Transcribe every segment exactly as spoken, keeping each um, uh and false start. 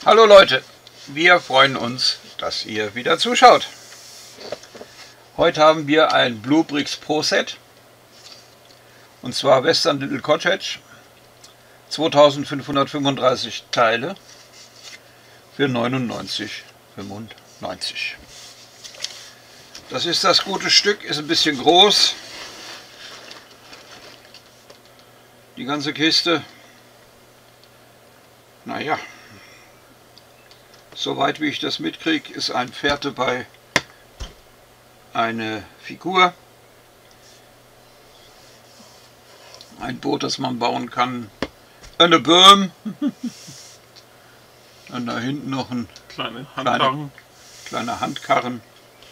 Hallo Leute, wir freuen uns, dass ihr wieder zuschaut. Heute haben wir ein Bluebricks Pro Set, und zwar Western Little Cottage, zweitausendfünfhundertfünfunddreißig Teile für neunundneunzig fünfundneunzig. Das ist das gute Stück, ist ein bisschen groß. Die ganze Kiste, naja, soweit wie ich das mitkriege, ist ein Pferd dabei, eine Figur, ein Boot, das man bauen kann, eine Böhm, dann da hinten noch ein kleine Handkarren. Kleine, kleine Handkarren.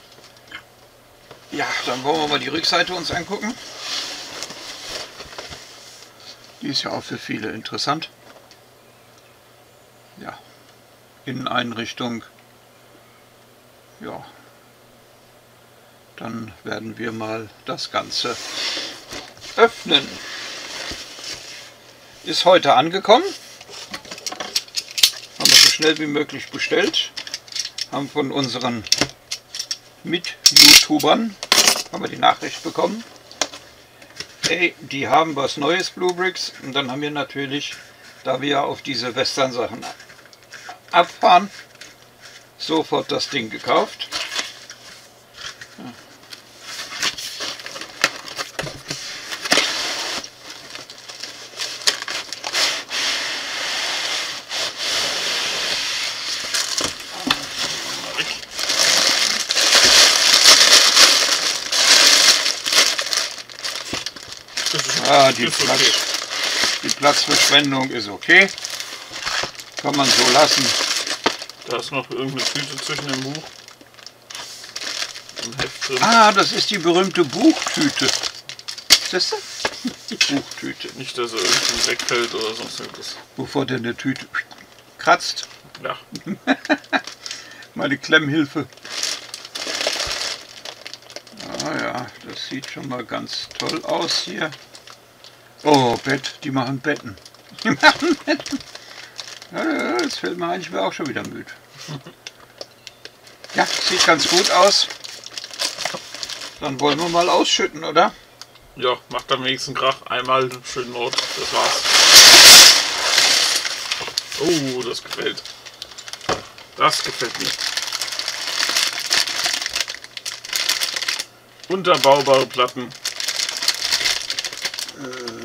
Ja, dann wollen wir mal die Rückseite uns angucken. Die ist ja auch für viele interessant. Ja, Inneneinrichtung. Ja, dann werden wir mal das Ganze öffnen. Ist heute angekommen. Haben wir so schnell wie möglich bestellt. Haben von unseren Mit-YouTubern haben wir die Nachricht bekommen. Hey, die haben was Neues, Bluebricks. Und dann haben wir natürlich, da wir auf diese Western-Sachen abfahren, sofort das Ding gekauft. Ja. Ah, die, Platz, okay. die Platzverschwendung ist okay. Kann man so lassen. Da ist noch irgendeine Tüte zwischen dem Buch. Ein Heft drin. Ah, das ist die berühmte Buchtüte. Siehst du? Die Buchtüte. Nicht, dass er irgendwie wegfällt oder sonst irgendwas. Bevor der eine Tüte kratzt. Ja. Meine Klemmhilfe. Ah ja, das sieht schon mal ganz toll aus hier. Oh, Bett, die machen Betten. Die machen Betten. Ja, das fällt mir ein, ich wäre auch schon wieder müde. Ja, sieht ganz gut aus. Dann wollen wir mal ausschütten, oder? Ja, macht am nächsten Krach. Einmal einen schönen Ort, das war's. Oh, das gefällt. Das gefällt mir. Unterbaubare Platten. Äh,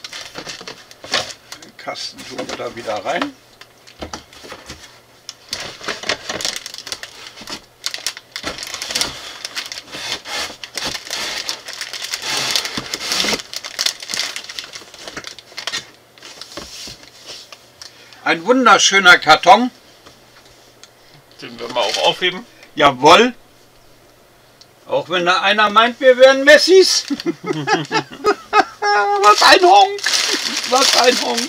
den Kasten tun wir da wieder rein. Ein wunderschöner Karton. Den werden wir auch aufheben. Jawohl. Auch wenn da einer meint, wir wären Messis. Was ein Honk. Was ein Honk.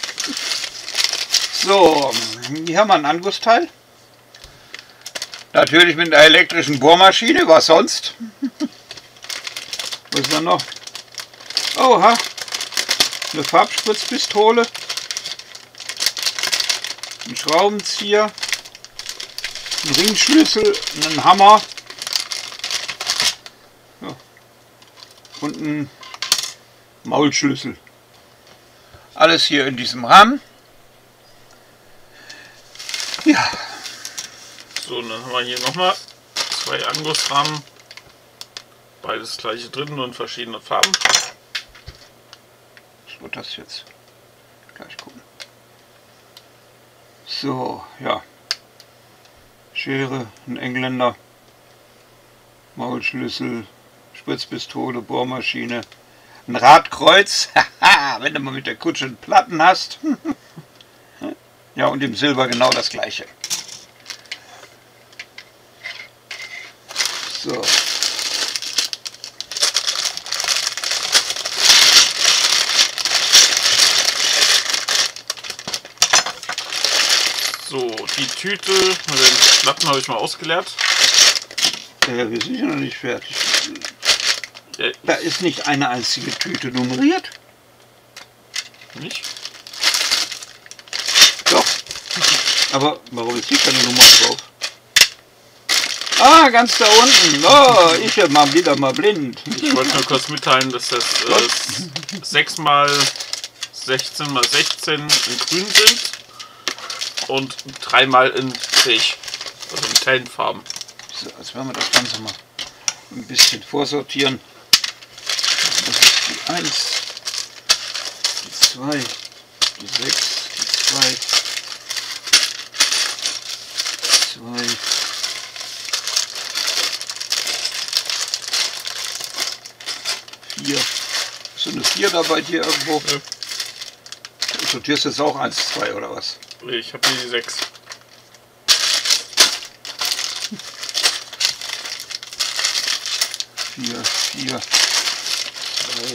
So, hier haben wir ein Angussteil. Natürlich mit einer elektrischen Bohrmaschine, was sonst? Was ist da noch? Oha. Eine Farbspritzpistole. Ein Schraubenzieher. Ein Ringschlüssel. Ein Hammer. Und ein Maulschlüssel. Alles hier in diesem Rahmen. Ja. So, und dann haben wir hier nochmal zwei Angussrahmen. Beides gleiche drin, nur in verschiedenen Farben. Was wird das jetzt? Gleich gucken. So, ja. Schere, ein Engländer. Maulschlüssel. Spritzpistole, Bohrmaschine, ein Radkreuz, wenn du mal mit der Kutsche Platten hast. Ja, und im Silber genau das gleiche. So. So, die Tüte mit den Platten habe ich mal ausgeleert. Ja, wir sind ja noch nicht fertig. Da ist nicht eine einzige Tüte nummeriert. Nicht? Doch. Aber warum ist hier keine Nummer drauf? Ah, ganz da unten. Oh, ich bin mal wieder mal blind. Ich wollte nur kurz mitteilen, dass das äh, sechs mal sechzehn mal sechzehn in grün sind und drei mal in beige, also in Tellenfarben. So, jetzt werden wir das Ganze mal ein bisschen vorsortieren. Das ist die eins, die zwei, die sechs, die zwei, zwei, vier. Ist eine vier da bei dir irgendwo? Ja. Du sortierst jetzt auch eins, zwei oder was? Ich habe hier die sechs. vier, vier, zwei,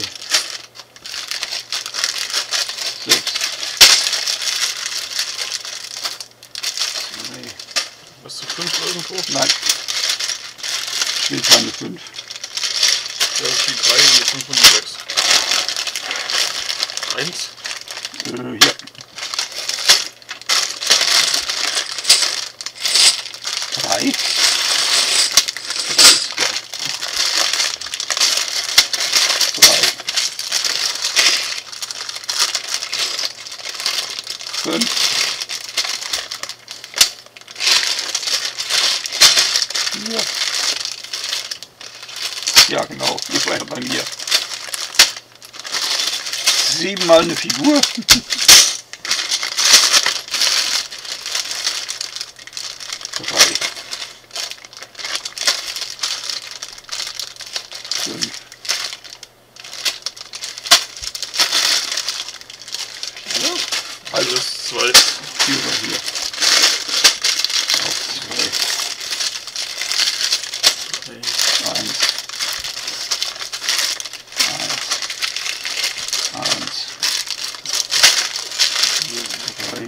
sechs, zwei. Hast du fünf irgendwo? Nein. Ich will keine fünf. Ja, das ist die drei, die fünf und die sechs. eins. Äh, ja. drei. fünf. vier. Ja genau, die war ja bei mir. sieben mal eine Figur. drei. fünf. vier. Alles zwei. Vierer hier. Auch zwei. Eins. Eins. Eins. Drei.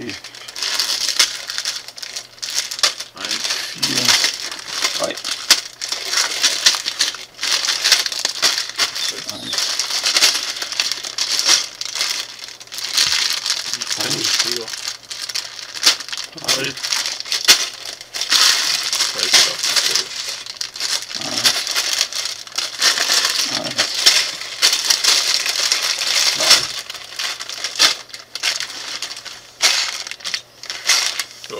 eins. Vier. Drei. Eins. Früher. Drei. So.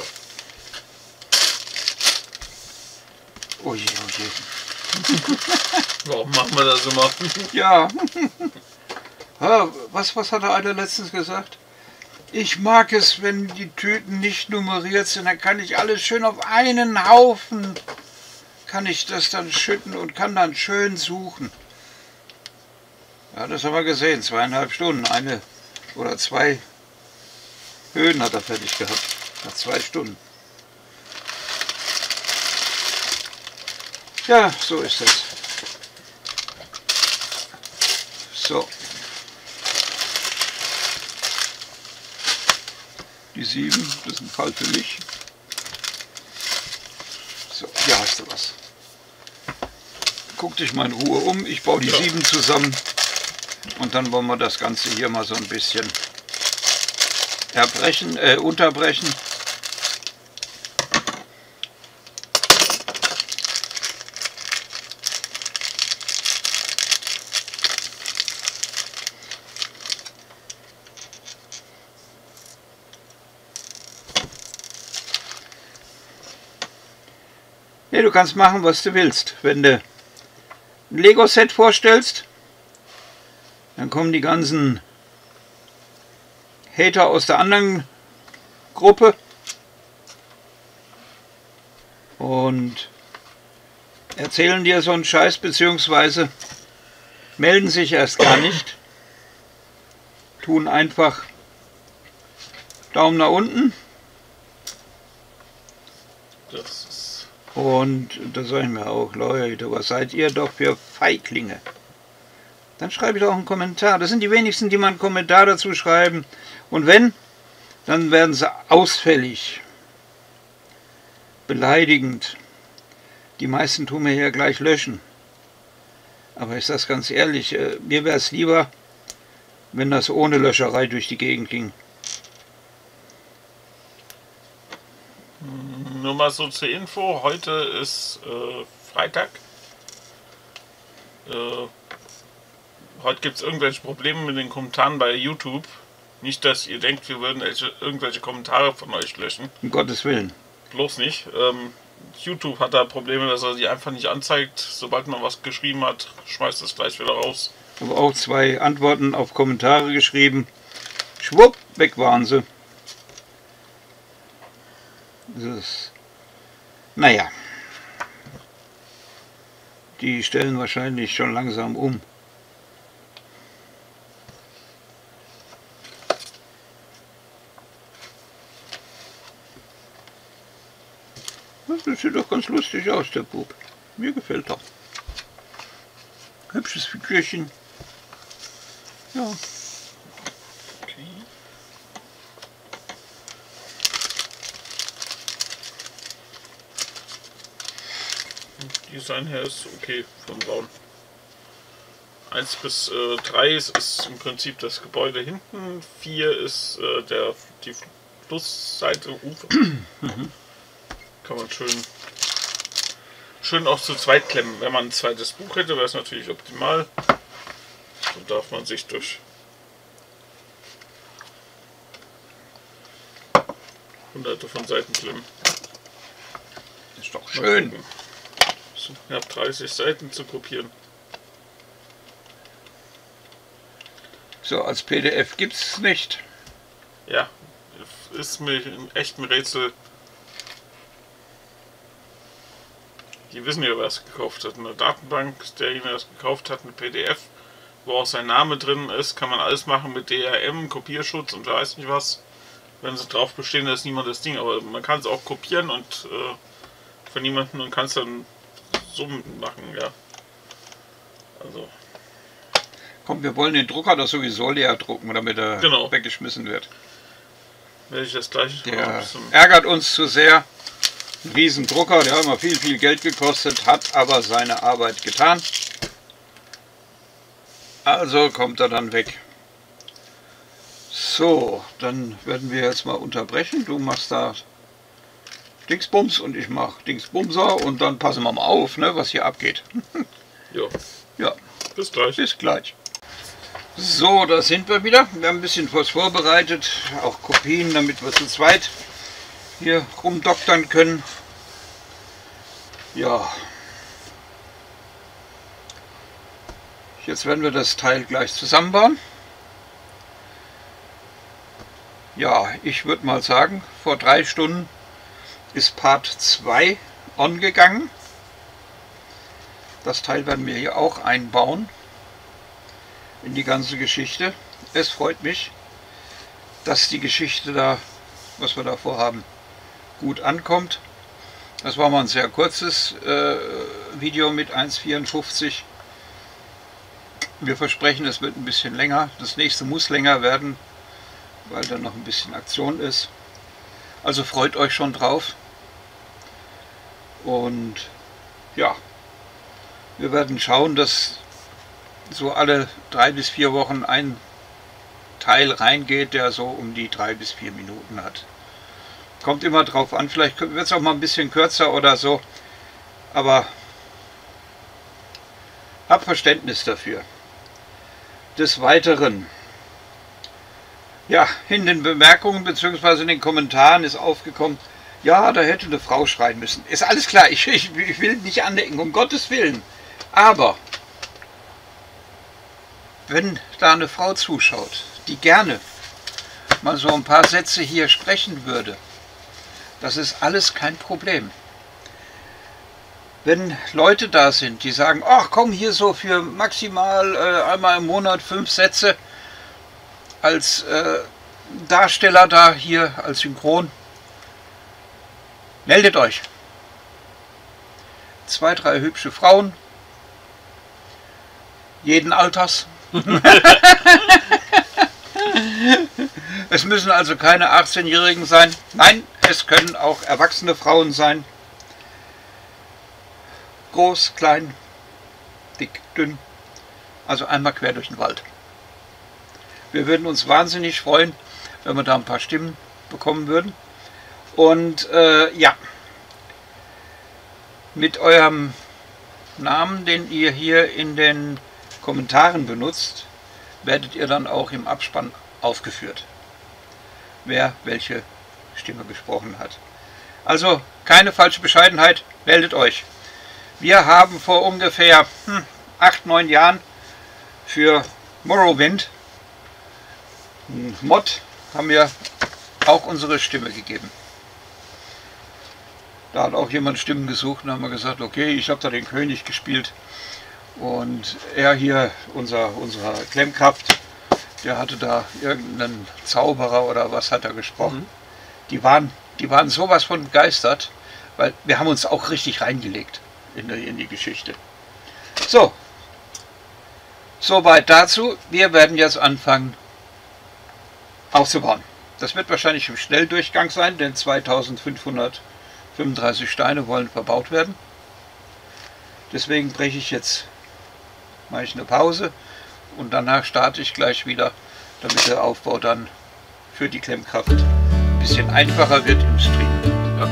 Oh je, oh je. Warum machen wir das immer? Ja. Ha, was, was hat der eine letztens gesagt? Ich mag es, wenn die Tüten nicht nummeriert sind, dann kann ich alles schön auf einen Haufen, kann ich das dann schütten und kann dann schön suchen. Ja, das haben wir gesehen, zweieinhalb Stunden, eine oder zwei Höhen hat er fertig gehabt, nach zwei Stunden. Ja, so ist das. So. Die sieben, das ist ein Fall für mich. So, hier hast du was. Guck dich mal in Ruhe um, ich baue die Ja. sieben zusammen und dann wollen wir das Ganze hier mal so ein bisschen erbrechen, äh, unterbrechen. Ja, du kannst machen, was du willst. Wenn du ein Lego-Set vorstellst, dann kommen die ganzen Hater aus der anderen Gruppe und erzählen dir so einen Scheiß, beziehungsweise melden sich erst gar nicht, tun einfach Daumen nach unten. Das ist Und da sage ich mir auch, Leute, was seid ihr doch für Feiglinge? Dann schreibe ich auch einen Kommentar. Das sind die wenigsten, die mal einen Kommentar dazu schreiben. Und wenn, dann werden sie ausfällig, beleidigend. Die meisten tun mir ja gleich löschen. Aber ich sage es ganz ehrlich, mir wäre es lieber, wenn das ohne Löscherei durch die Gegend ging. Nur mal so zur Info, heute ist äh, Freitag. Äh, heute gibt es irgendwelche Probleme mit den Kommentaren bei YouTube. Nicht, dass ihr denkt, wir würden welche, irgendwelche Kommentare von euch löschen. Um Gottes Willen. Bloß nicht. Ähm, YouTube hat da Probleme, dass er die einfach nicht anzeigt. Sobald man was geschrieben hat, schmeißt es gleich wieder raus. Ich habe auch zwei Antworten auf Kommentare geschrieben. Schwupp, weg waren sie. Das ist, naja. Die stellen wahrscheinlich schon langsam um. Das sieht doch ganz lustig aus, der Bub. Mir gefällt er. Hübsches Figürchen. Ja. Okay. Design her ist okay vom Bauen. eins bis drei ist, ist im Prinzip das Gebäude hinten. vier ist äh, der, die Flussseite, Ufer. Mhm. Kann man schön, schön auch zu zweit klemmen. Wenn man ein zweites Buch hätte, wäre es natürlich optimal. So darf man sich durch hunderte von Seiten klemmen. Das ist doch schön. So, ich habe dreißig Seiten zu kopieren. So, als P D F gibt es nicht. Ja, ist mir echt ein Rätsel. Die wissen ja, wer es gekauft hat. Eine Datenbank, derjenige, der es gekauft hat, eine P D F, wo auch sein Name drin ist, kann man alles machen mit D R M, Kopierschutz und weiß nicht was. Wenn sie drauf bestehen, ist niemand das Ding. Aber man kann es auch kopieren und äh, von niemandem und kann es dann so machen, ja. Also. Komm, wir wollen den Drucker doch sowieso leer drucken, damit er genau. weggeschmissen wird. Werde ich das gleich Der ärgert uns zu sehr. Ein Riesendrucker, der hat immer viel, viel Geld gekostet, hat aber seine Arbeit getan. Also kommt er dann weg. So, dann werden wir jetzt mal unterbrechen. Du machst da Dingsbums und ich mach Dingsbumser und dann passen wir mal auf, ne, was hier abgeht. Ja. Ja. Bis gleich. Bis gleich. So, da sind wir wieder. Wir haben ein bisschen was vorbereitet, auch Kopien, damit wir zu zweit hier rumdoktern können. Ja. Jetzt werden wir das Teil gleich zusammenbauen. Ja, ich würde mal sagen, vor drei Stunden ist Part zwei on gegangen. Das Teil werden wir hier auch einbauen in die ganze Geschichte. Es freut mich, dass die Geschichte da, was wir da vorhaben, gut ankommt. Das war mal ein sehr kurzes äh, Video mit eins vierundfünfzig. Wir versprechen, es wird ein bisschen länger. Das nächste muss länger werden, weil da noch ein bisschen Aktion ist. Also freut euch schon drauf. Und ja, wir werden schauen, dass so alle drei bis vier Wochen ein Teil reingeht, der so um die drei bis vier Minuten hat. Kommt immer drauf an, vielleicht wird es auch mal ein bisschen kürzer oder so, aber hab Verständnis dafür. Des Weiteren, ja, in den Bemerkungen bzw. in den Kommentaren ist aufgekommen, ja, da hätte eine Frau schreien müssen. Ist alles klar, ich, ich, ich will nicht anecken, um Gottes Willen. Aber wenn da eine Frau zuschaut, die gerne mal so ein paar Sätze hier sprechen würde, das ist alles kein Problem. Wenn Leute da sind, die sagen, ach komm, hier so für maximal äh, einmal im Monat fünf Sätze als äh, Darsteller da hier, als Synchron, meldet euch. Zwei, drei hübsche Frauen, jeden Alters. Es müssen also keine achtzehnjährigen sein. Nein, es können auch erwachsene Frauen sein. Groß, klein, dick, dünn. Also einmal quer durch den Wald. Wir würden uns wahnsinnig freuen, wenn wir da ein paar Stimmen bekommen würden. Und äh, ja, mit eurem Namen, den ihr hier in den Kommentaren benutzt, werdet ihr dann auch im Abspann aufgeführt, wer welche Stimme gesprochen hat. Also keine falsche Bescheidenheit, meldet euch. Wir haben vor ungefähr hm, acht, neun Jahren für Morrowind, ein Mod, haben wir auch unsere Stimme gegeben. Da hat auch jemand Stimmen gesucht und haben wir gesagt, okay, ich habe da den König gespielt und er hier, unser, unser Klemmkraft, der hatte da irgendeinen Zauberer oder was hat er gesprochen. Mhm. Die waren, die waren sowas von begeistert, weil wir haben uns auch richtig reingelegt in die, in die Geschichte. So, soweit dazu. Wir werden jetzt anfangen aufzubauen. Das wird wahrscheinlich im Schnelldurchgang sein, denn zweitausendfünfhundertfünfunddreißig Steine wollen verbaut werden. Deswegen breche ich jetzt, mache ich eine Pause und danach starte ich gleich wieder, damit der Aufbau dann für die Klemmkraft ein bisschen einfacher wird im Stream. Ja.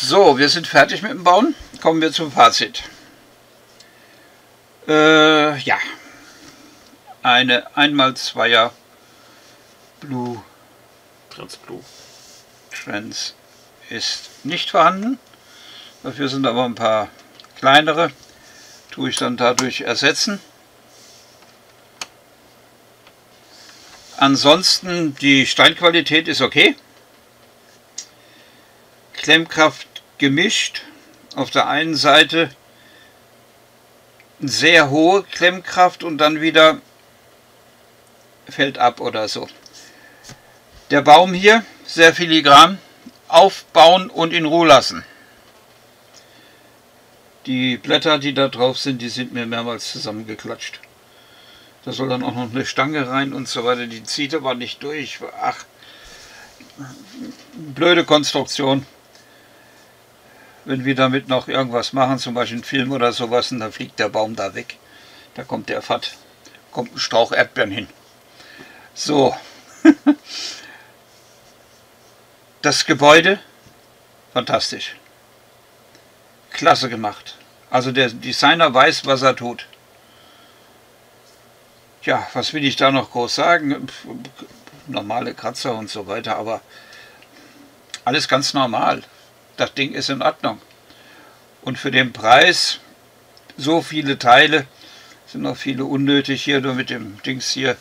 So, wir sind fertig mit dem Bauen. Kommen wir zum Fazit. Äh, ja. Eine eins mal zweier Blue Trans Blue. Trans ist nicht vorhanden. Dafür sind aber ein paar kleinere. Tue ich dann dadurch ersetzen. Ansonsten die Steinqualität ist okay. Klemmkraft gemischt. Auf der einen Seite sehr hohe Klemmkraft und dann wieder fällt ab oder so. Der Baum hier sehr filigran. Aufbauen und in Ruhe lassen. Die Blätter, die da drauf sind, die sind mir mehrmals zusammengeklatscht. Da soll dann auch noch eine Stange rein und so weiter. Die zieht aber nicht durch. Ach, blöde Konstruktion. Wenn wir damit noch irgendwas machen, zum Beispiel einen Film oder sowas, und dann fliegt der Baum da weg. Da kommt der Fatt, kommt ein Strauch Erdbeeren hin. So. Das Gebäude, fantastisch. Klasse gemacht. Also der Designer weiß, was er tut. Ja, was will ich da noch groß sagen? Normale Kratzer und so weiter, aber alles ganz normal. Das Ding ist in Ordnung. Und für den Preis, so viele Teile, sind noch viele unnötig hier, nur mit dem Dings hier.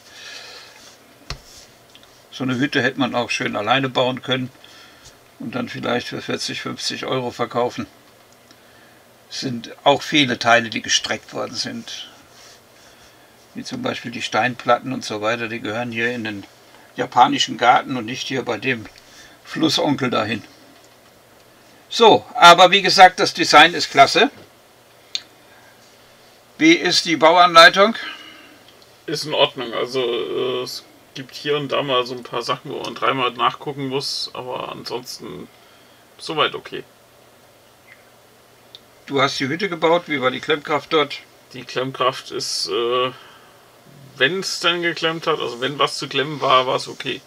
So eine Hütte hätte man auch schön alleine bauen können und dann vielleicht für vierzig, fünfzig Euro verkaufen. Es sind auch viele Teile, die gestreckt worden sind. Wie zum Beispiel die Steinplatten und so weiter, die gehören hier in den japanischen Garten und nicht hier bei dem Flussonkel dahin. So, aber wie gesagt, das Design ist klasse. Wie ist die Bauanleitung? Ist in Ordnung, also äh, es gibt hier und da mal so ein paar Sachen, wo man dreimal nachgucken muss, aber ansonsten soweit okay. Du hast die Hütte gebaut, wie war die Klemmkraft dort? Die Klemmkraft ist, äh, wenn es denn geklemmt hat, also wenn was zu klemmen war, war es okay.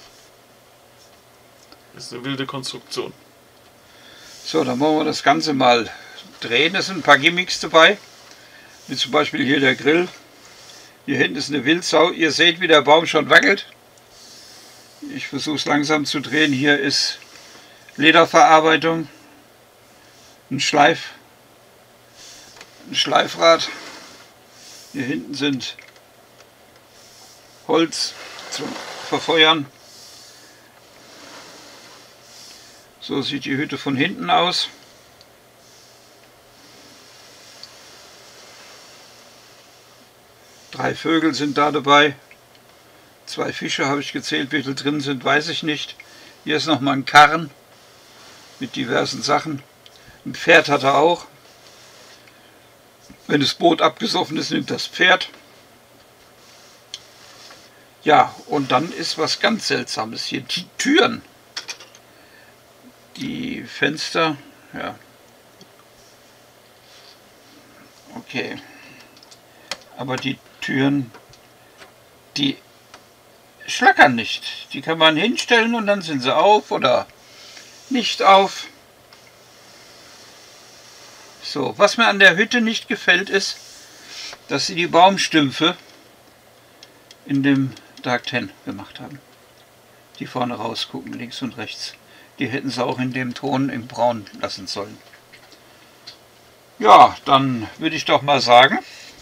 Ist eine wilde Konstruktion. So, dann wollen wir das Ganze mal drehen. Es sind ein paar Gimmicks dabei, wie zum Beispiel hier der Grill. Hier hinten ist eine Wildsau. Ihr seht, wie der Baum schon wackelt. Ich versuche es langsam zu drehen. Hier ist Lederverarbeitung, ein Schleif, ein Schleifrad. Hier hinten sind Holz zum Verfeuern. So sieht die Hütte von hinten aus. Drei Vögel sind da dabei. Zwei Fische habe ich gezählt, wie viel drin sind, weiß ich nicht. Hier ist nochmal ein Karren mit diversen Sachen. Ein Pferd hat er auch. Wenn das Boot abgesoffen ist, nimmt das Pferd. Ja, und dann ist was ganz Seltsames hier. Die Türen. Die Fenster, ja. Okay. Aber die Türen, die schlackern nicht. Die kann man hinstellen und dann sind sie auf oder nicht auf. So, was mir an der Hütte nicht gefällt ist, dass sie die Baumstümpfe in dem Dark Ten gemacht haben. Die vorne rausgucken, links und rechts. Die hätten sie auch in dem Ton im Braun lassen sollen. Ja, dann würde ich doch mal sagen,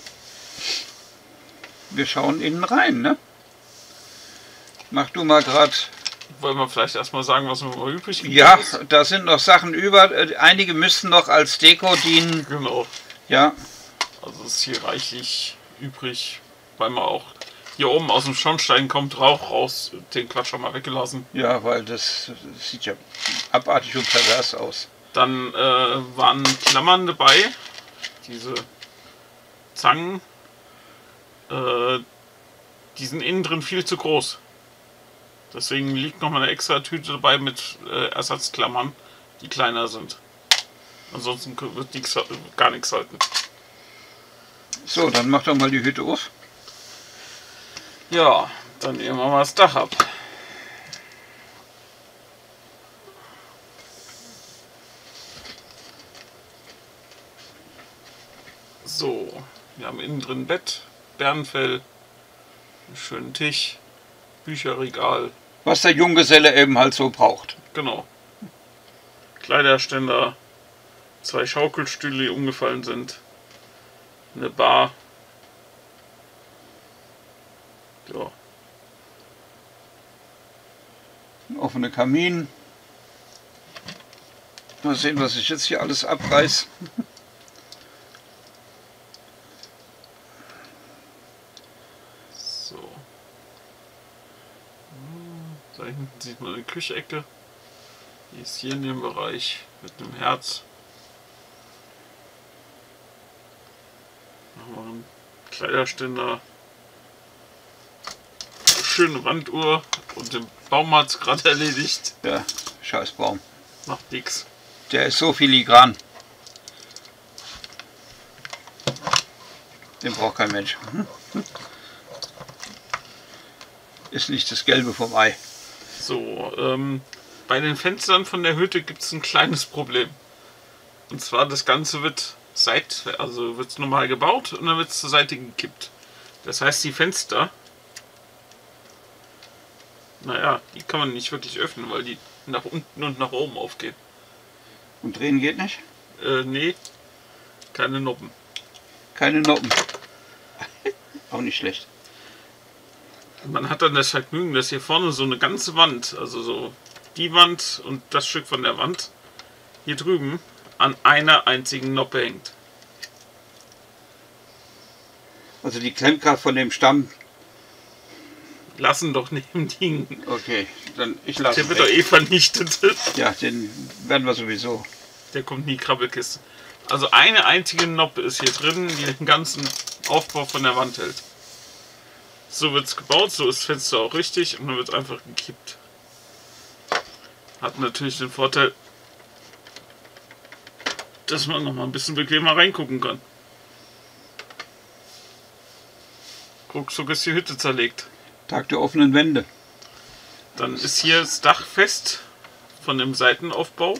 wir schauen innen rein, ne? Mach du mal gerade. Wollen wir vielleicht erstmal sagen, was noch übrig gibt? Ja, da sind noch Sachen über. Einige müssten noch als Deko dienen. Genau. Ja. Also ist hier reichlich übrig, weil man auch hier oben aus dem Schornstein kommt Rauch raus. Den Quatsch schon mal weggelassen. Ja, weil das, das sieht ja abartig und pervers aus. Dann äh, waren Klammern dabei. Diese Zangen. Äh, die sind innen drin viel zu groß. Deswegen liegt noch mal eine extra Tüte dabei mit äh, Ersatzklammern, die kleiner sind. Ansonsten wird nix, gar nichts halten. So, dann mach doch mal die Hütte auf. Ja, dann nehmen wir mal das Dach ab. Wir haben innen drin ein Bett, Bärenfell, einen schönen Tisch, Bücherregal. Was der Junggeselle eben halt so braucht. Genau. Kleiderständer, zwei Schaukelstühle, die umgefallen sind, eine Bar. Ja. Ein offener Kamin. Mal sehen, was ich jetzt hier alles abreiß. So. Da hinten sieht man eine Küchecke. Die ist hier in dem Bereich mit einem Herz. Machen wir einen Kleiderständer. Schöne Wanduhr und den Baum hat es gerade erledigt. Ja, scheiß Baum. Macht nix. Der ist so filigran. Den braucht kein Mensch. Ist nicht das Gelbe vom Ei. So, ähm, bei den Fenstern von der Hütte gibt es ein kleines Problem. Und zwar das Ganze wird seit, also wird normal gebaut und dann wird es zur Seite gekippt. Das heißt, die Fenster, naja, die kann man nicht wirklich öffnen, weil die nach unten und nach oben aufgehen. Und drehen geht nicht? Äh, nee, keine Noppen. Keine Noppen. Auch nicht schlecht. Man hat dann das Vergnügen, dass hier vorne so eine ganze Wand, also so die Wand und das Stück von der Wand, hier drüben an einer einzigen Noppe hängt. Also die Klemmkraft von dem Stamm. Lassen doch neben liegen. Okay, dann ich lasse. Der wird doch eh vernichtet. Ja, den werden wir sowieso. Der kommt nie Krabbelkiste. Also eine einzige Noppe ist hier drin, die den ganzen Aufbau von der Wand hält. So wird es gebaut, so ist das Fenster auch richtig und dann wird einfach gekippt. Hat natürlich den Vorteil, dass man noch mal ein bisschen bequemer reingucken kann. Ruckzuck ist die Hütte zerlegt. Tag der offenen Wände. Dann ist hier das Dach fest von dem Seitenaufbau.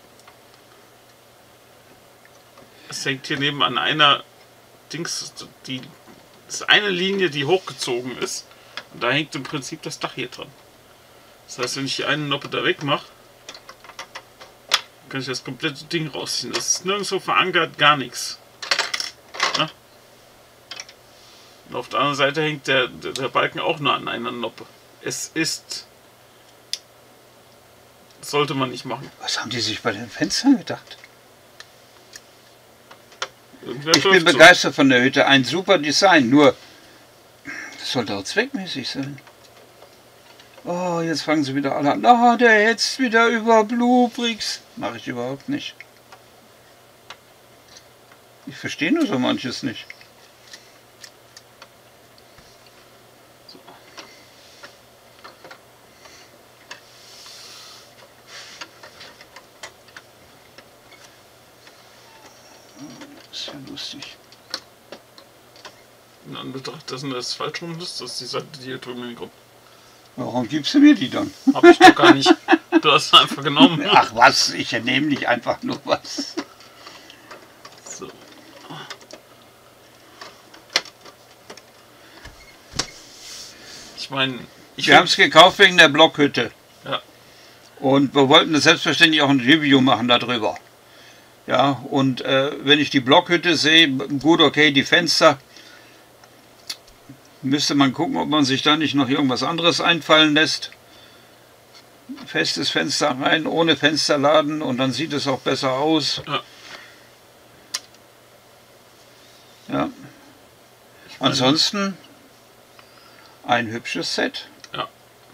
Es hängt hier neben an einer Dings, die das ist eine Linie, die hochgezogen ist. Und da hängt im Prinzip das Dach hier dran. Das heißt, wenn ich die eine Noppe da weg mache, kann ich das komplette Ding rausziehen. Das ist nirgendwo verankert, gar nichts. Ja? Und auf der anderen Seite hängt der, der, der Balken auch nur an einer Noppe. Es ist... Das sollte man nicht machen. Was haben die sich bei den Fenstern gedacht? Irgendwer Ich bin läuft so. begeistert von der Hütte. Ein super Design. Nur, das sollte auch zweckmäßig sein. Oh, jetzt fangen sie wieder alle an. Ah, der hetzt wieder über Bluebricks. Mache ich überhaupt nicht. Ich verstehe nur so manches nicht. So. Das ist ja lustig. In Anbetracht dessen, dass es falsch rum ist, dass die Seite, die hier drüben hinkommt. Warum gibst du mir die dann? Hab ich doch gar nicht. Du hast es einfach genommen. Ach was, ich nehme nicht einfach nur was. So. Ich meine, ich Wir haben es gekauft wegen der Blockhütte. Ja. Und wir wollten selbstverständlich auch ein Review machen darüber. Ja, und äh, wenn ich die Blockhütte sehe, gut, okay, die Fenster, müsste man gucken, ob man sich da nicht noch irgendwas anderes einfallen lässt. Festes Fenster rein, ohne Fensterladen und dann sieht es auch besser aus. Ja. Ja. Ansonsten ein hübsches Set. Ja.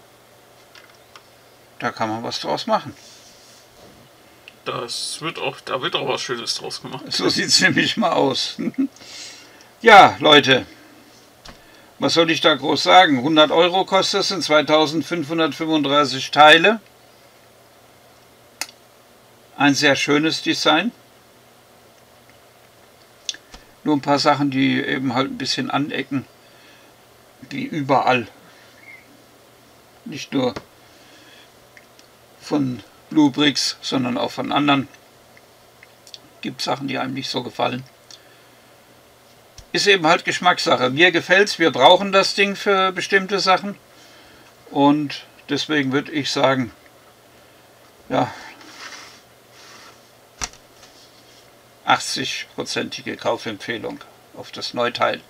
Da kann man was draus machen. Das wird auch, da wird auch was Schönes draus gemacht. So sieht es nämlich mal aus. Ja, Leute, was soll ich da groß sagen? hundert Euro kostet es, sind zweitausendfünfhundertfünfunddreißig Teile. Ein sehr schönes Design. Nur ein paar Sachen, die eben halt ein bisschen anecken, wie überall. Nicht nur von Bluebricks, sondern auch von anderen. Gibt Sachen, die einem nicht so gefallen. ist eben halt Geschmackssache. Mir gefällt's, wir brauchen das Ding für bestimmte Sachen. Und deswegen würde ich sagen, ja, achtzig-prozentige Kaufempfehlung auf das Neuteil.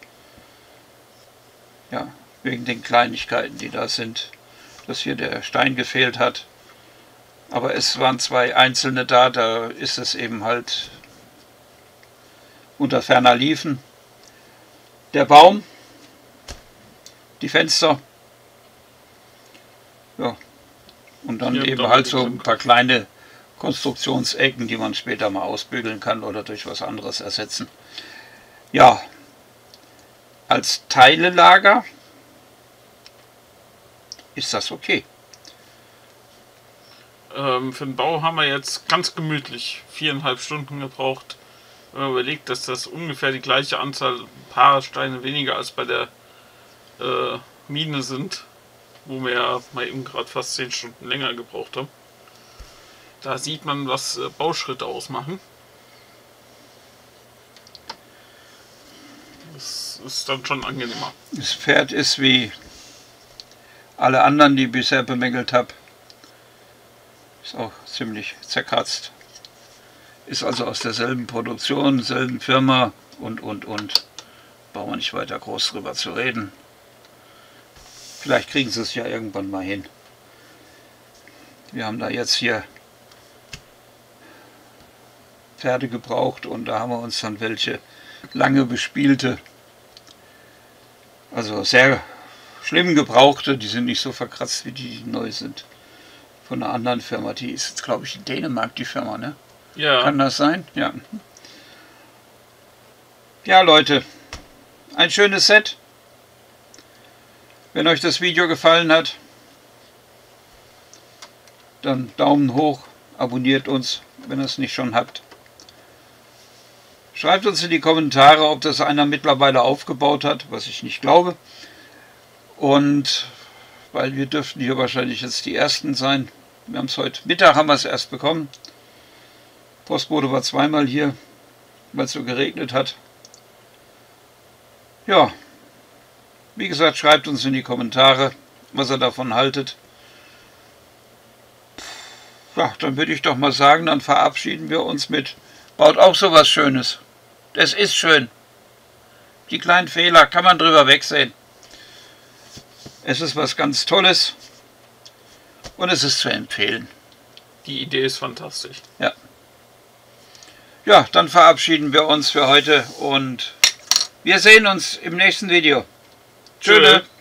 Ja, wegen den Kleinigkeiten, die da sind, dass hier der Stein gefehlt hat. Aber es waren zwei einzelne da, da ist es eben halt unter ferner Liefen. Der Baum, die Fenster, ja, und dann Ja, eben dann halt so ein paar kleine Konstruktionsecken, die man später mal ausbügeln kann oder durch was anderes ersetzen. Ja, als Teilelager ist das okay. Ähm, für den Bau haben wir jetzt ganz gemütlich viereinhalb Stunden gebraucht. Wenn man überlegt, dass das ungefähr die gleiche Anzahl Paar Steine weniger als bei der äh, Mine sind, wo wir ja mal eben gerade fast zehn Stunden länger gebraucht haben. Da sieht man, was äh, Bauschritte ausmachen. Das ist dann schon angenehmer. Das Pferd ist wie alle anderen, die ich bisher bemängelt habe. Ist auch ziemlich zerkratzt. Ist also aus derselben Produktion, selben Firma und, und, und. Brauchen wir nicht weiter groß drüber zu reden. Vielleicht kriegen sie es ja irgendwann mal hin. Wir haben da jetzt hier Pferde gebraucht und da haben wir uns dann welche lange bespielte, also sehr schlimm gebrauchte, die sind nicht so verkratzt wie die, die neu sind. Von einer anderen Firma, die ist jetzt glaube ich in Dänemark, die Firma, ne? Ja. Kann das sein? Ja. Ja Leute, ein schönes Set. Wenn euch das Video gefallen hat, dann Daumen hoch, abonniert uns, wenn ihr es nicht schon habt. Schreibt uns in die Kommentare, ob das einer mittlerweile aufgebaut hat, was ich nicht glaube. Und weil wir dürften hier wahrscheinlich jetzt die Ersten sein. Wir haben es heute Mittag, haben wir es erst bekommen. Postbote war zweimal hier, weil es so geregnet hat. Ja, wie gesagt, schreibt uns in die Kommentare, was ihr davon haltet. Ja, dann würde ich doch mal sagen, dann verabschieden wir uns mit, baut auch sowas Schönes. Es ist schön. Die kleinen Fehler kann man drüber wegsehen. Es ist was ganz Tolles und es ist zu empfehlen. Die Idee ist fantastisch. Ja. Ja, dann verabschieden wir uns für heute und wir sehen uns im nächsten Video. Tschüss.